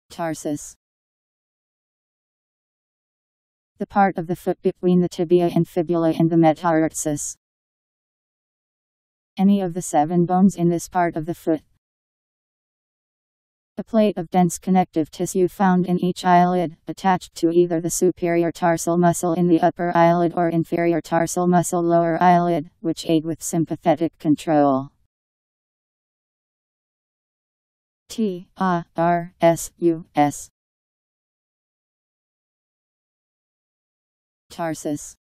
Tarsus. The part of the foot between the tibia and fibula and the metatarsus. Any of the 7 bones in this part of the foot. A plate of dense connective tissue found in each eyelid, attached to either the superior tarsal muscle in the upper eyelid or inferior tarsal muscle lower eyelid, which aid with sympathetic control. Tarsus.